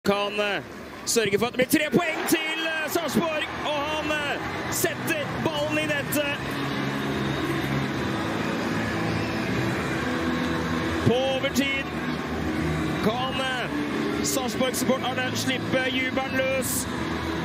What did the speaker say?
Kan sørge for at det blir 3 poeng til Sarpsborg, og han setter ballen i nettet. På overtid kan Sarpsborg-supporterne slippe jubelen løs.